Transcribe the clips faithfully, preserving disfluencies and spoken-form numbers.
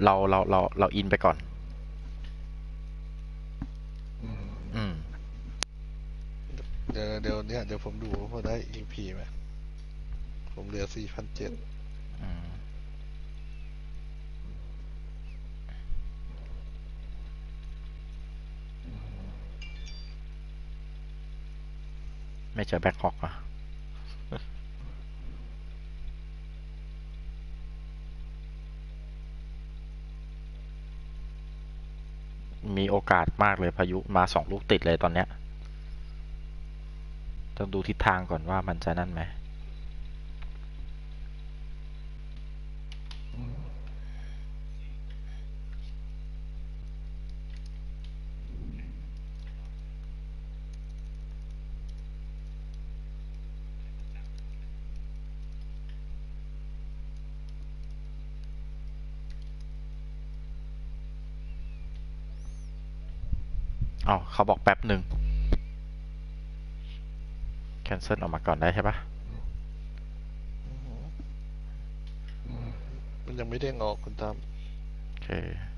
เราเราเราเราอินไปก่อนอืมเดี๋ยวเดี๋ยวเนี่ยเดี๋ยวผมดูว่าได้ อี พี ไหมผมเหลือสี่พันเจ็ดไม่เจอแบ็คฮอกอ่ะมีโอกาสมากเลยพายุมาสองลูกติดเลยตอนเนี้ยต้องดูทิศทางก่อนว่ามันจะนั่นไหมอ๋อเขาบอกแป๊บหนึ่งแคนเซิลออกมาก่อนได้ใช่ปะมันยังไม่ได้งอกคุณตามโอเค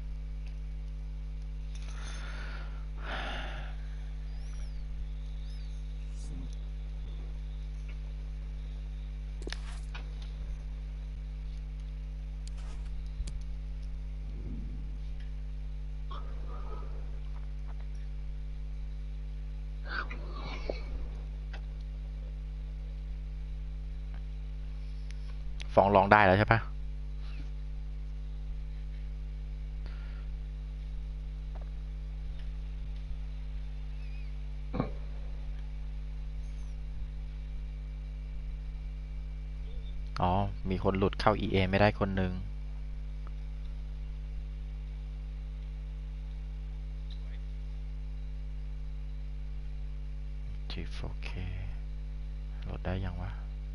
ฟ้องร้องได้แล้วใช่ปะอ๋อมีคนหลุดเข้า อี เอ ไม่ได้คนหนึ่ง จี โฟร์ เค โหลดได้ยังวะ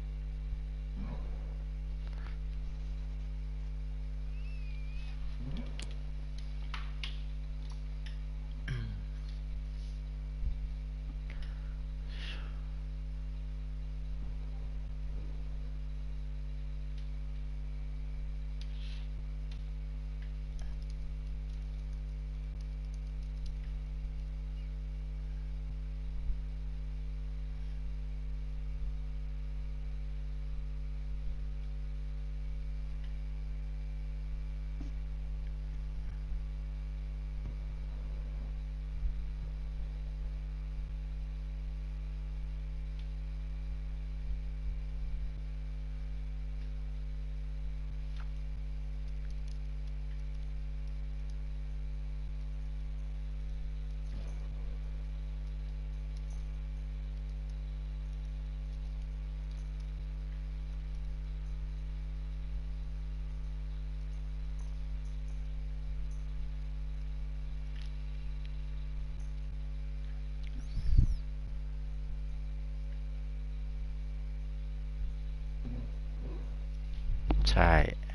ใช่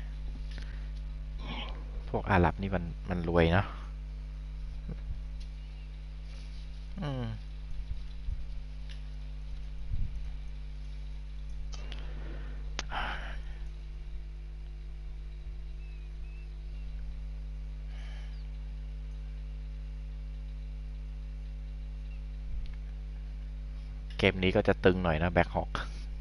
พวกอาหรับนี่มันมันรวยเนาะอืมเกมนี้ก็จะตึงหน่อยนะแบ็คฮอก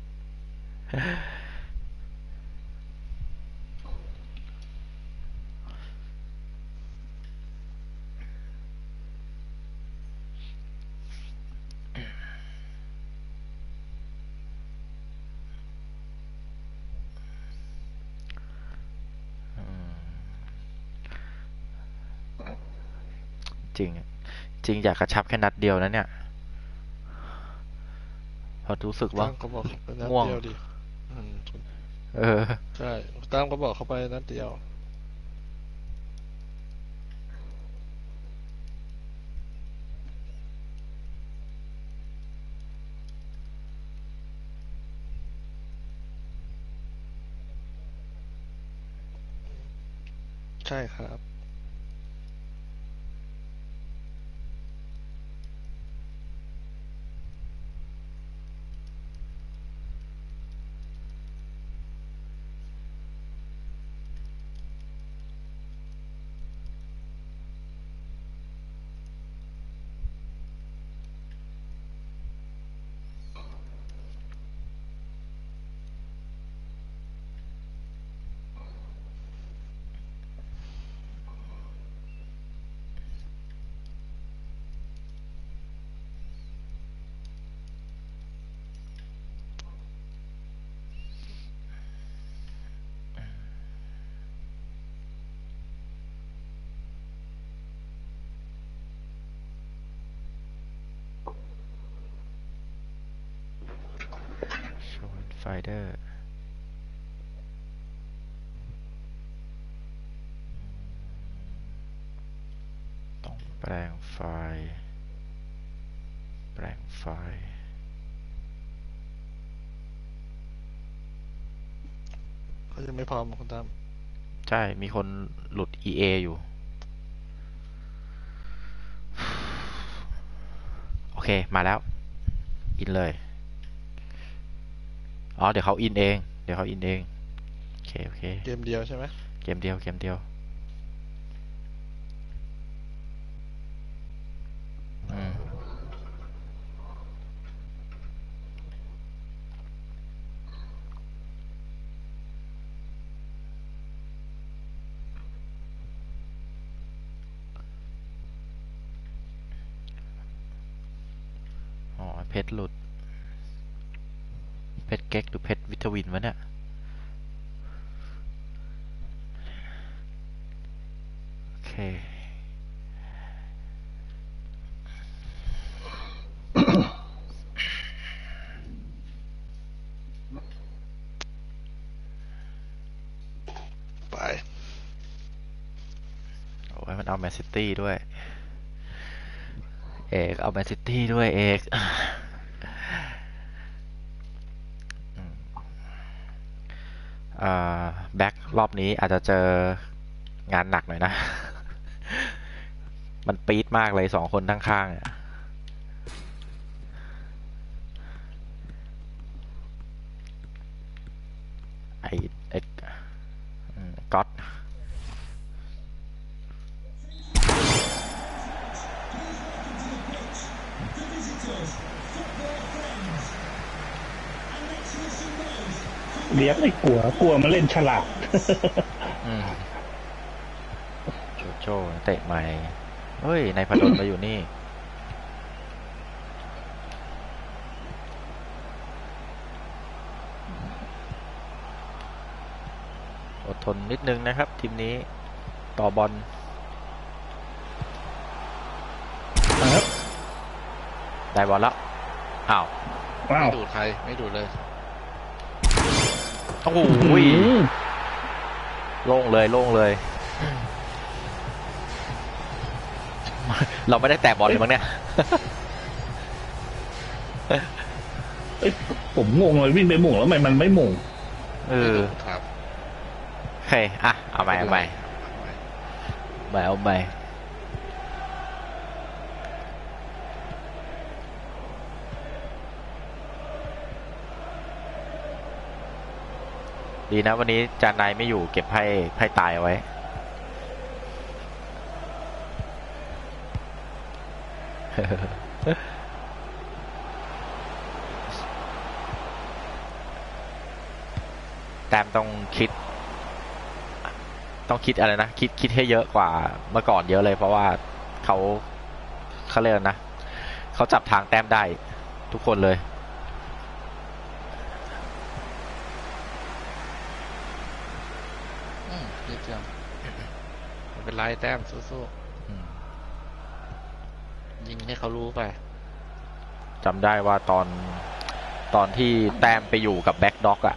จริงจริงอยากกระชับแค่นัดเดียวนะเนี่ยพอรู้สึกว่าตามก็บอกเขาไปนัดง่วงเดียวดิอืมเออใช่ตามก็บอกเขาไปนัดเดียวใช่ครับ Finder ต้องแปลงไฟล์แปลงไฟล์เขายังไม่พร้อมคุณตั้มใช่ มีคนหลุด อี เอ อยู่ โอเค มาแล้ว อินเลย อ๋อ เดี๋ยวเขาอินเอง เดี๋ยวเขาอินเอง โอเค โอเคเกมเดียวใช่ไหมเกมเดียว เกมเดียว อืม อ๋อ เพชรหลุด เพชรเก๊กหรือเพชรวิทวินวะเนี่ย โอเคไปโอ้ยมันเอาแมนซิตี้ด้วย เอกเอาแมนซิตี้ด้วยเอกอืมอ่าแบ็ครอบนี้อาจจะเจองานหนักหน่อยนะ มันปี๊ดมากเลยสองคนข้างๆเนี่ยไอไออืมก๊อตเลี้ยงไม่กลัวกลัวมันเล่นฉลาดอืมโจโจ้เตะใหม่เฮ้ยนายพดลมาอยู่นี่ อดทนนิดนึงนะครับ ทีมนี้ต่อบอลครับได้บอลแล้ว อ้าวว้าไม่วดูดใคร ไม่ดูดเลยโอ้โหอืมโล่งเลยโล่งเลย เราไม่ได้แตะบอลเลยมั้งเนี่ยเอ้ยผมงงเลยวิ่งไปหม่งแล้วทำไมมันไม่หม่งเออครับโอเค อ่ะ เอาใหม่เอาใหม่ใหม่เอาใหม่ดีนะวันนี้จานนายไม่อยู่เก็บไพ่ไพ่ตายเอาไว้ แต้มต้องคิด ต้องคิดอะไรนะ คิดคิดให้เยอะกว่าเมื่อก่อนเยอะเลย เพราะว่าเขาเขาเรียกนะเขาจับทางแต้มได้ทุกคนเลยอืมเยี่ยมไม่เป็นไรแต้มสู้อืมๆยิงให้เขารู้ไปจำได้ว่าตอนตอนที่แต้มไปอยู่กับแบ็คด็อกอ่ะ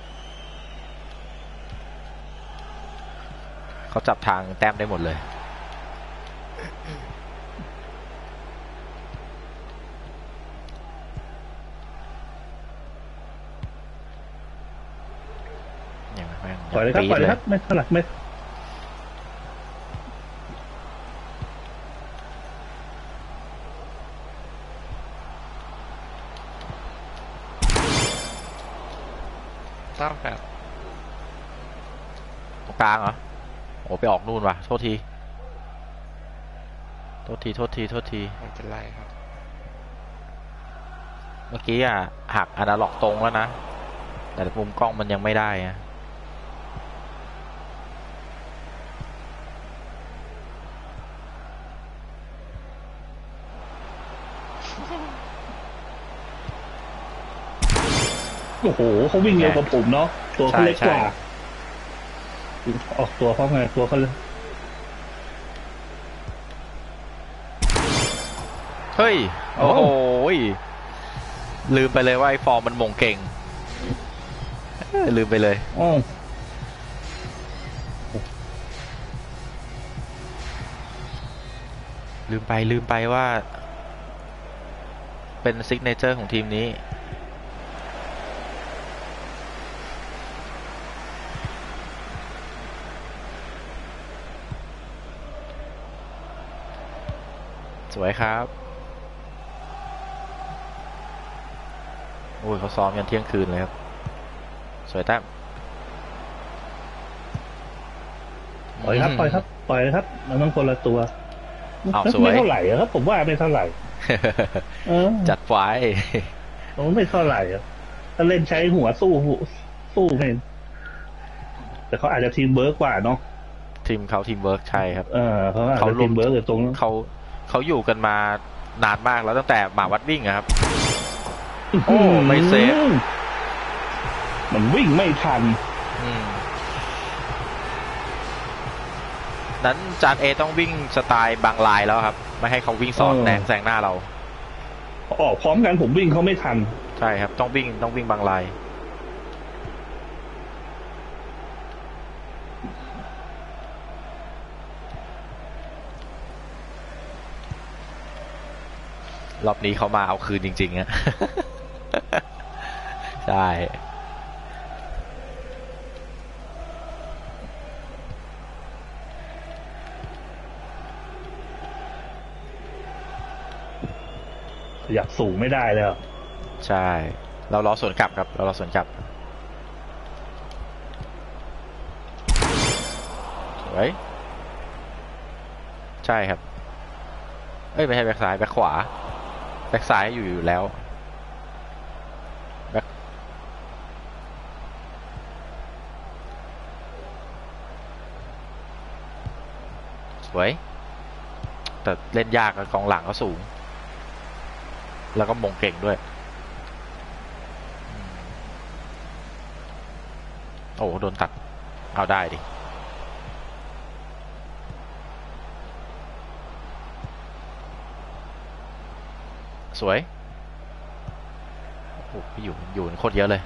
เขาจับทางแต้มได้หมดเลย อย่างแม่งปล่อยเลยครับปี๊ปล่อยดเลยครับไม่เท่าไหร่ไม่สร้างแบบตรงกลางเหรอ โอ้ไปออกนู่นว่ะ โทษที โทษที โทษที โทษทีไม่เป็นไรครับเมื่อกี้อ่ะหักอนาล็อกตรงแล้วนะ แต่มุมกล้องมันยังไม่ได้อะโอ้โหเขาวิ่งเร็วกว่าผมเนาะตัวเขาเล็กกว่า ออกตัวเขาไงตัวเขาเลยเฮ้ย โอ้โห ลืมไปเลยว่าไอ้ฟอร์มมันมงเก่งลืมไปเลยอ๋อลืมไปลืมไปว่า เป็นซิกเนเจอร์ของทีมนี้ สวยครับโอ้ยเขาซ้อมยันเที่ยงคืนเลยครับ สวยแต้มปล่อยครับปล่อยครับปล่อยครับมันต้องคนละตัวอ้าวสวยไม่เท่าไหร่อะครับผมว่าไม่เท่าไหร่เออจัดไฟผมว่าไม่เท่าไหร่อะถ้าเล่นใช้หัวสู้สู้ไม่แต่เขาอาจจะทีมเบิร์กกว่าเนาะทีมเขาทีมเวิร์กใช่ครับเออเขาอาจเขาจะรวทีมมเบิร์กอยู่ตรงเขาเขาอยู่กันมานานมากแล้วตั้งแต่หมาวัดวิ่งอะครับ โอ้ไม่เซฟมันวิ่งไม่ทันอืมนั้นจานเอต้องวิ่งสไตล์บางลายแล้วครับ ไม่ให้เขาวิ่งสอดเออแนงแซงหน้าเราออกพร้อมกันผมวิ่งเขาไม่ทันใช่ครับ ต้องวิ่งต้องวิ่งบางลาย รอบนี้เขามาเอาคืนจริงๆอะ ใช่อยากสูงไม่ได้แล้วใช่ เรารอสวนกลับครับ เรารอสวนกลับสวยใช่ครับ เอ้ยไม่ใช่แบ็คซ้ายแบ็คขวาแบ็คซ้ายอยู่อยู่แล้วแบ็คสวย แต่เล่นยากกองหลังเขาสูง แล้วก็มงเก่งด้วยโอ้โดนตัดเอาได้ดิสวยโอ้โหอยู่อยู่โคตรเยอะเลย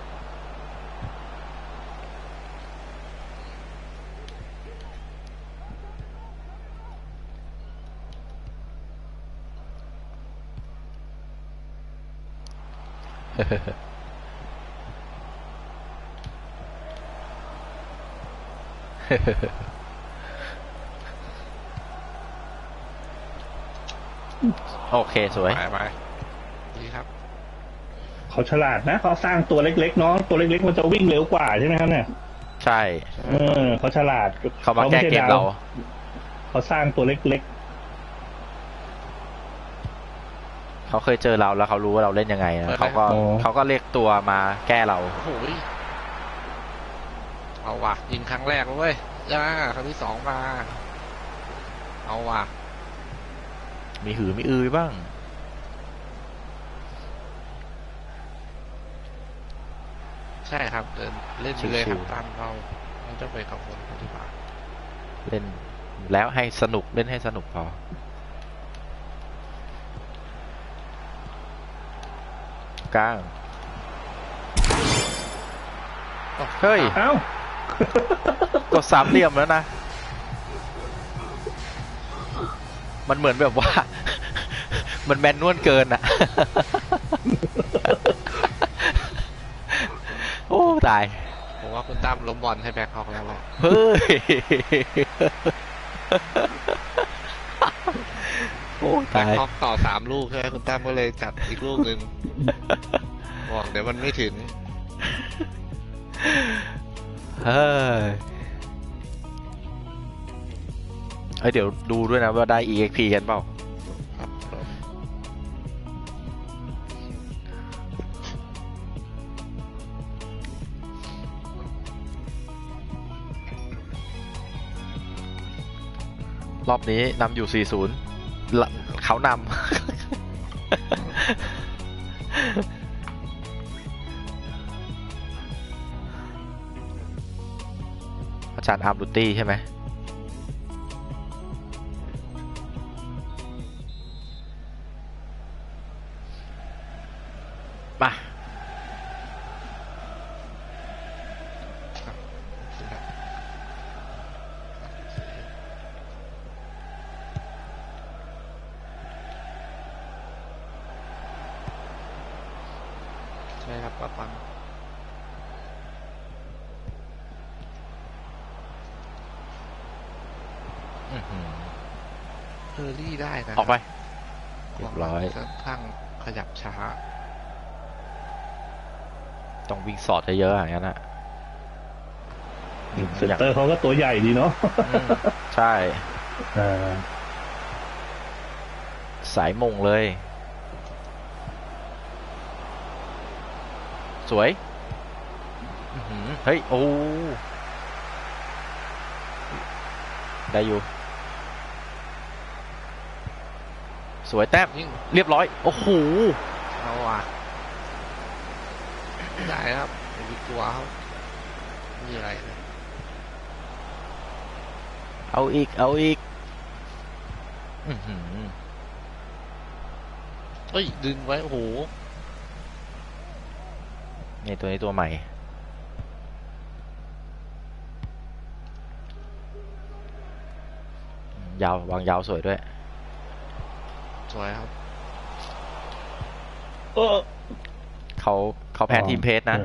โอเคสวยไปไปดีครับเขาฉลาดนะเขาสร้างตัวเล็กๆเนาะตัวเล็กๆมันจะวิ่งเร็วกว่าใช่ไหมครับเนี่ยใช่เออเขาฉลาดเขามาแก้เกมเราเขาสร้างตัวเล็กเขาเคยเจอเราแล้วเขารู้ว่าเราเล่นยังไงนะเปิดไหมเขาก็อ๋อเขาก็เรียกตัวมาแก้เราโอ้โหยเอาว่ะยิงครั้งแรกแล้วเว้ยย่าครั้งที่สองมา เอาว่ะมีหือมีอือบ้างใช่ครับเดินเล่นไปเลยครับตามเราเราจะไปขับวนปฏิบัติเล่นแล้วให้สนุกเล่นให้สนุกพอ กลาง เฮ้ยๆเอ้ากดสามเหลี่ยมแล้วนะ มันเหมือนแบบว่า มันแมนนวลเกินอ่ะ โอ้ตายผมว่าคุณตั้มล้มบอลให้แบ็คฮอกแล้วแหละเฮ้ย โอ้แบ็ตาคยฮอกต่อสามลูกใช่ไหมคุณตั้มก็เลยจัดอีกลูกหนึ่งบอกเดี๋ยวมันไม่ถึงเฮ้ยเอ้ยเดี๋ยวดูด้วยนะว่าได้ อี เอ็กซ์ พี กันเปล่าครับผมรอบนี้นำอยู่ สี่ศูนย์ ละเขานำ อาจารย์อาร์มลูตี้ใช่ไหม มาก็ฟังเออรี่ได้นะออกไปเรียบร้อยค่อนข้างขยับช้าต้องวิ่งสอดเยอะๆอย่างนั้นนะเซนเตอร์เขาก็ตัวใหญ่ดีเนาะอืมใช่อ่าสายมงเลย สวยอื้อหือเฮ้ย โอ้ ได้อยู่ สวยแต้มยิ่งเรียบร้อย โอ้โหเอาอ่ะได้ครับไม่มีกลัวครับไม่มีอะไรเลยเอาอีก เอาอีก อือหือเฮ้ย ดึงไว้ โอ้โหนี่ตัวนี้ตัวใหม่ ยาว วางยาวสวยด้วยสวยครับเออเขาเขาแพ้ทีมเพจนะ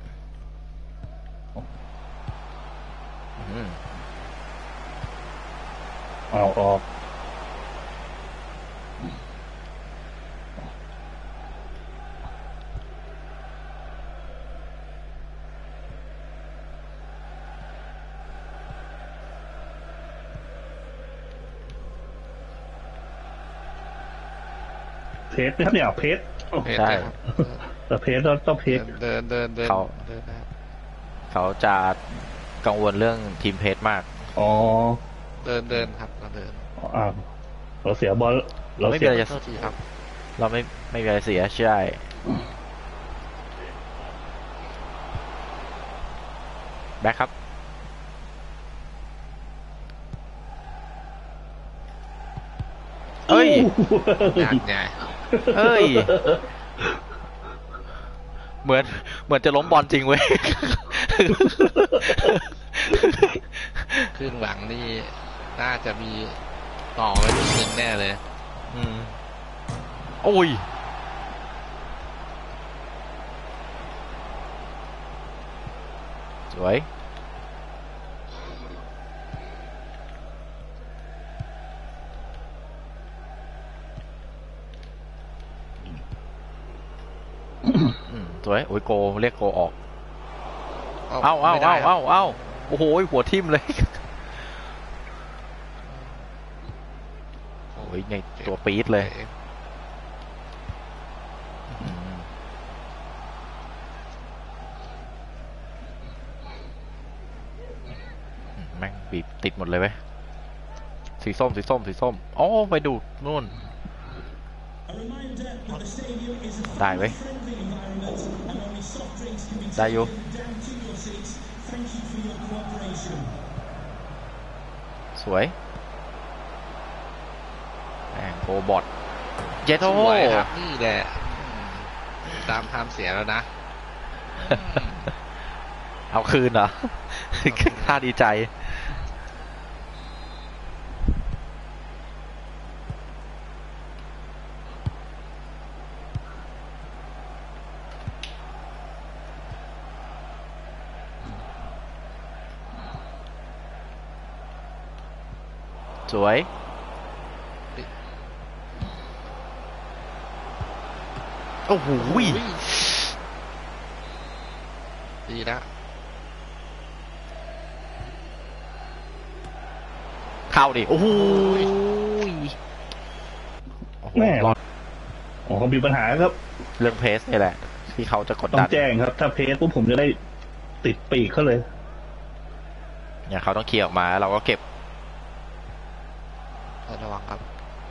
อืมเอาออกเพจนะครับเนี่ยเพจเพจใช่นะครับแต่เพจต้องต้องเพเดิจนเดินเดินเดินเขาเดินนะครับเขาจะกังวลเรื่องทีมเพจมากอ๋อเดินเดินครับเราเดินอ่าเราเสียบอลเราไม่เสีมียอะไรจะโทษทีครับเราไม่ไม่มีอะไรเสียใช่แบ็คครับ เอ้ยงานไงเอ้ย เหมือนเหมือนจะล้มบอลจริงเว้ยครึ่งหลังนี่น่าจะมีต่อไว้นิดนึงแน่เลยอืมโอ้ย สวย อืมสวย โอ้ยโก เรียกโกออก เอ้าเอ้าไม่ได้เอ้าครับเอ้าเอ้าโอ้โห หัวทิ่มเลย โอ้ยไงตัวปี๊ดเลย อืมแม่งบีบติดหมดเลยเว้ย สีส้ม สีส้ม สีส้มอ๋อไปดูนู่น ได้เว้ย ได้อยู่ สวยแม่งโกบอทเจโตสวยครับนี่แหละอืมตามทำเสียแล้วนะเอาคืนเหรอ ค่าดีใจ สวย โอ้โหดีแล้วเข้าดิ โอ้โหโอ้โหแม่รอดอ๋อเขามีปัญหาครับเรื่องเพสนี่แหละ ที่เขาจะกดต้อดังนแจ้งครับ ถ้าเพจปุ๊บผมจะได้ติดปีกเขาเลยเนี่ยเขาต้องเคลียร์ออกมาแล้วเราก็เก็บระวังครับ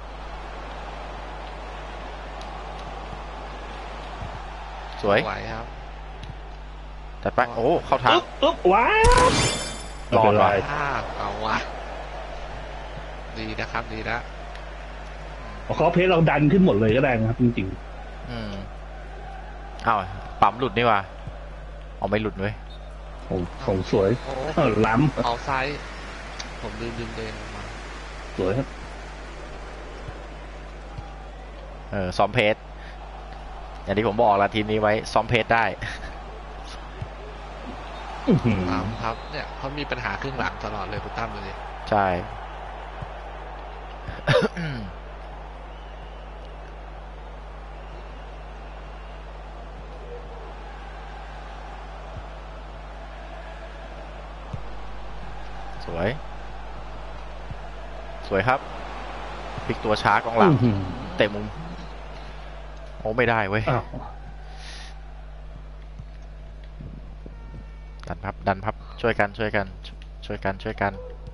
สวยไหวครับแต่ไปโอ้ เข้าทางอึ๊บอึ๊บว้าวรอดว่ะไม่เป็นไรภาพเอาวะดีนะครับ ดีแล้วเขาเพจเราดันขึ้นหมดเลยก็ได้นะครับ จริงอืมอ้าวปั๊มหลุดนี่ว่ะเอาไม่หลุดเว้ยๆผมผมสวยโอ้เออล้เอาไซส์ผมลืมดึงเดนออกมาำสวยครับเออซ้อมเพสอย่างที่ผมบอกละทีมนี้ไว้ซ้อมเพจได้อื้อหือตามครับ เนี่ยเขามีปัญหาครึ่งหลังตลอดเลยคุณตั้มดูดิใช่ สวย สวยครับพลิกตัวช้ากองหลังอื้อหือเตะมุม โอ้ไม่ได้เว้ยอ้าวดันพับ ดันพับ ช่วยกัน ช่วยกัน ช่วยกัน ช่วยกัน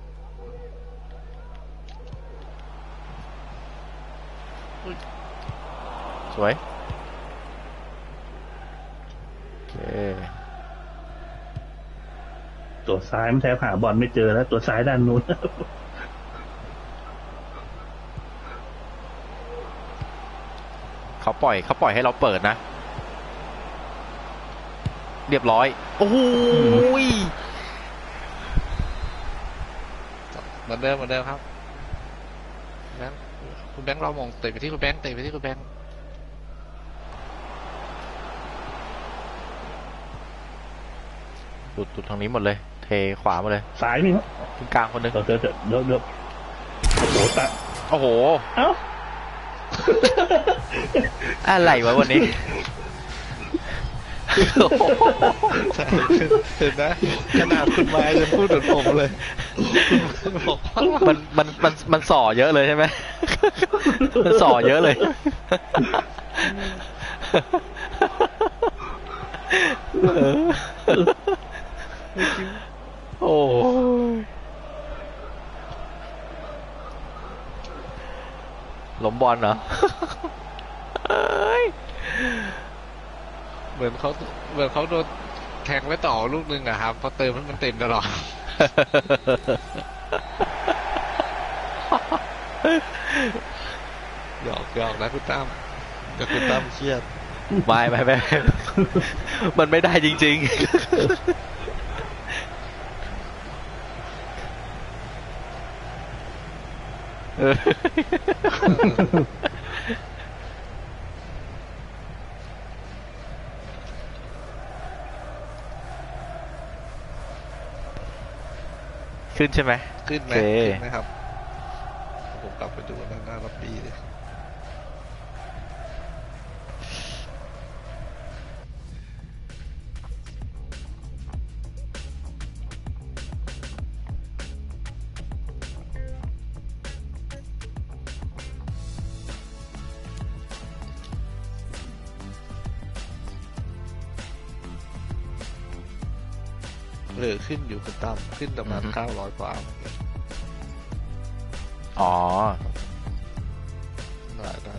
สวย โอเคตัวซ้ายมันแทบหาบอลไม่เจอแล้ว ตัวซ้ายด้านนู้นเขาปล่อยเขาปล่อยให้เราเปิดนะ เรียบร้อย โอ้โหยเหมือนเดิมเหมือนเดิมครับแบงค์คุณแบงค์เรามองเตะไปที่คุณแบงค์เตะไปที่คุณแบงค์หลุดหลุดทางนี้หมดเลย เทขวาหมดเลยซ้ายนี่ครับขึ้นกลางคนหนึงเดี๋ยวเดี๋ยวเดี๋ยวเดี๋ยวโอ้โหตะโอ้โหเอ้าอะไรวะวันนี้ใช่เห็นนะขนาดคุณไม้ยังพูดเหมือนผมเลยคุณบอกว่ามันมันมันมันส่อเยอะเลยใช่ไหม มันส่อเยอะเลย โอ้ล้มบอลเหรอเหมือนเขาเหมือนเขาโดนแทงไว้ต่อลูกนึงอะครับพอเติมให้มันเต็มตลอด หยอกหยอกนะคุณตั้มเดี๋ยวคุณตั้มเครียดไม่ไม่ไม่ มันไม่ได้จริงๆเออ ขึ้นใช่ไหมขึ้นไหมโอเคขึ้นไหมครับ ผมกลับไปดูหน้าหน้าล็อบบี้เลย เออขึ้นอยู่คุณตั้มขึ้นประมาณอือฮึเก้าร้อยกว่าอ๋อได้ได้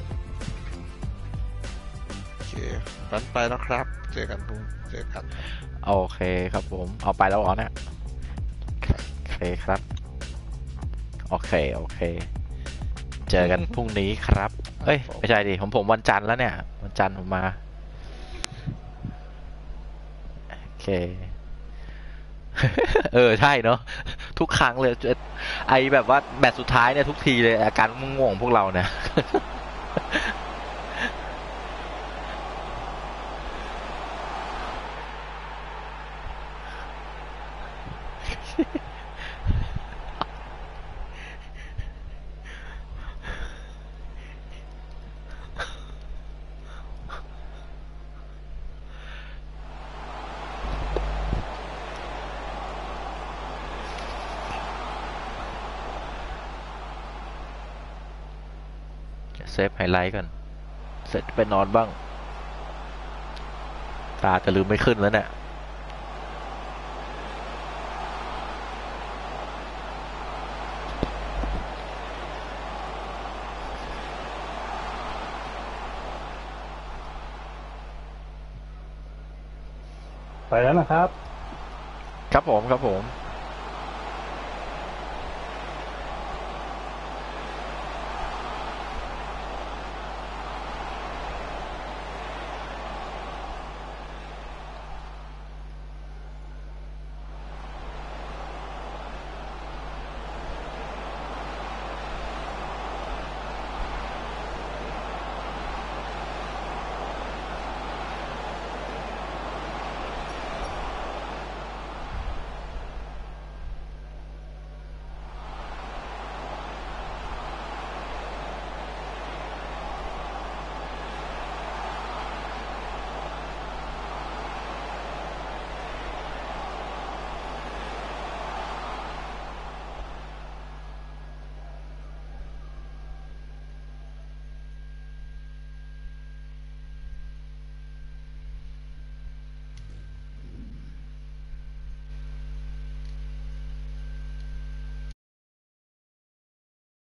โอเครันไปแล้วครับ เจอกันพรุ่งเจอกันครับโอเคครับผม เอาไปแล้วเหรอเนี่ย โอเคครับ โอเค โอเค เจอกันพรุ่งนี้ครับ เอ้ย ไม่ใช่ดิผมผมวันจันทร์แล้วเนี่ย วันจันทร์ผมมา โอเค เออ ใช่เนาะ ทุกครั้งเลย ไอแบบว่าแมตช์สุดท้ายเนี่ยทุกทีเลยอาการง่วงๆของพวกเราเนี่ย เซฟไฮไลท์ก่อน เสร็จไปนอนบ้าง ตาจะลืมไม่ขึ้นแล้วเนี่ยไปแล้วนะครับครับผม ครับผม